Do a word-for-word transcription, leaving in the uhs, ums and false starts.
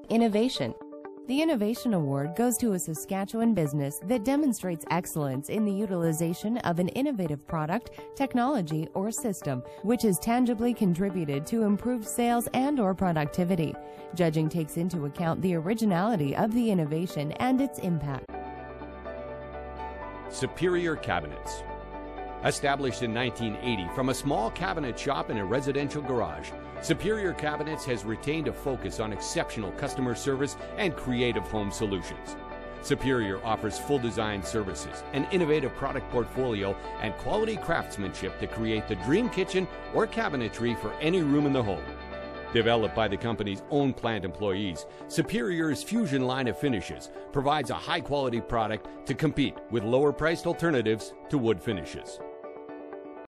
Innovation. The Innovation Award goes to a Saskatchewan business that demonstrates excellence in the utilization of an innovative product, technology, or system, which has tangibly contributed to improved sales and or productivity. Judging takes into account the originality of the innovation and its impact. Superior Cabinets. Established in nineteen eighty from a small cabinet shop in a residential garage, Superior Cabinets has retained a focus on exceptional customer service and creative home solutions. Superior offers full design services, an innovative product portfolio, and quality craftsmanship to create the dream kitchen or cabinetry for any room in the home. Developed by the company's own plant employees, Superior's Fusion line of finishes provides a high-quality product to compete with lower-priced alternatives to wood finishes.